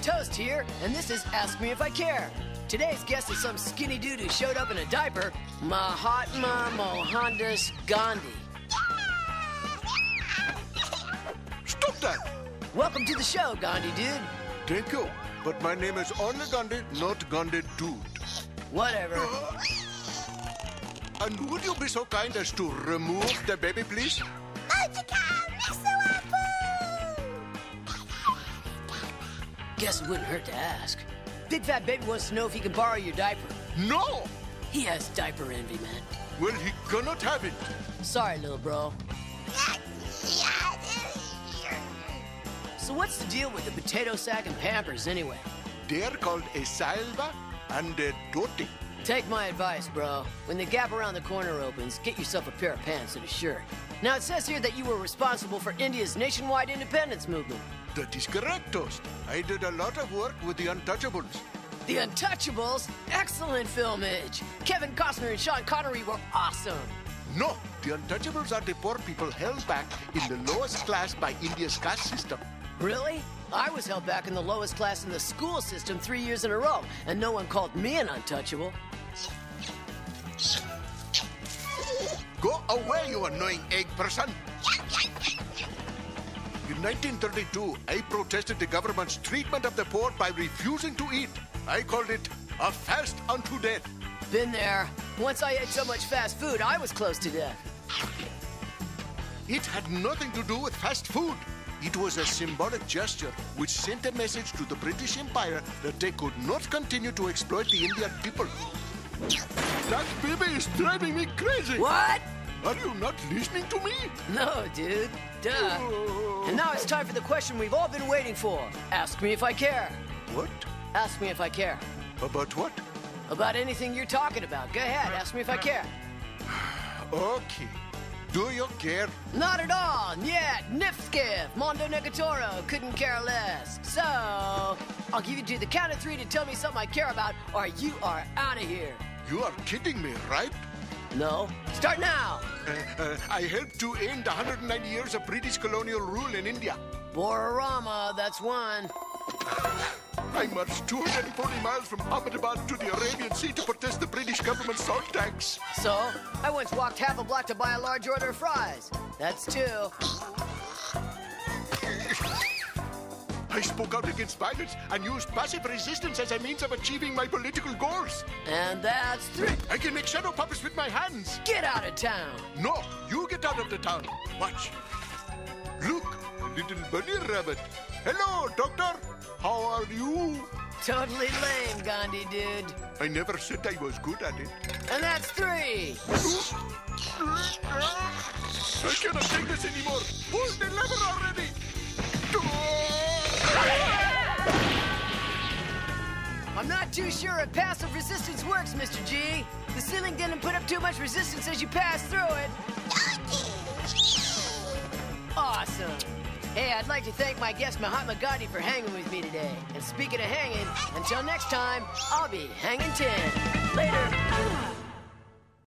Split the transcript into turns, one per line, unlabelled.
Toast here, and this is Ask Me If I Care. Today's guest is some skinny dude who showed up in a diaper, Mahatma Mohandas Gandhi.
Stop that!
Welcome to the show, Gandhi dude.
Thank you, but my name is only Gandhi, not Gandhi dude.
Whatever.
And would you be so kind as to remove the baby, please?
Guess it wouldn't hurt to ask. Big Fat Baby wants to know if he can borrow your diaper.
No!
He has diaper envy, man.
Well, he cannot have it.
Sorry, little bro. So what's the deal with the potato sack and Pampers, anyway?
They are called a salva and a doti.
Take my advice, bro. When the gap around the corner opens, get yourself a pair of pants and a shirt. Now, it says here that you were responsible for India's nationwide independence movement.
That is correct, Toast. I did a lot of work with the Untouchables.
The Untouchables? Excellent film image. Kevin Costner and Sean Connery were awesome.
No, the Untouchables are the poor people held back in the lowest class by India's caste system.
Really? I was held back in the lowest class in the school system 3 years in a row, and no one called me an untouchable.
Go away, you annoying egg person! In 1932, I protested the government's treatment of the poor by refusing to eat. I called it a fast unto death.
Been there. Once I ate so much fast food, I was close to death.
It had nothing to do with fast food. It was a symbolic gesture which sent a message to the British Empire that they could not continue to exploit the Indian people. That baby is driving me crazy!
What?
Are you not listening to me?
No, dude. Duh. And now it's time for the question we've all been waiting for. Ask me if I care.
What?
Ask me if I care.
About what?
About anything you're talking about. Go ahead, ask me if I care.
Okay. Do you care?
Not at all. Yet. Nifskiff. Mondo Negatoro. Couldn't care less. So, I'll give you to the count of 3 to tell me something I care about, or you are out of here.
You are kidding me, right?
No. Start now.
I helped to end 190 years of British colonial rule in India.
Bororama, that's one.
I marched 240 miles from Ahmedabad to the Arabian Sea to protest the British government's salt tax.
So, I once walked half a block to buy a large order of fries. That's 2.
I spoke out against violence and used passive resistance as a means of achieving my political goals.
And that's 3.
I can make shadow puppets with my hands.
Get out of town.
No, you get out of the town. Watch. Look, a little bunny rabbit. Hello, doctor. How are you?
Totally lame, Gandhi dude.
I never said I was good at it.
And that's 3.
I cannot take this anymore. Pull the lever already.
I'm not too sure if passive resistance works, Mr. G. The ceiling didn't put up too much resistance as you passed through it. Awesome. Hey, I'd like to thank my guest Mahatma Gandhi for hanging with me today. And speaking of hanging, until next time, I'll be hanging 10. Later.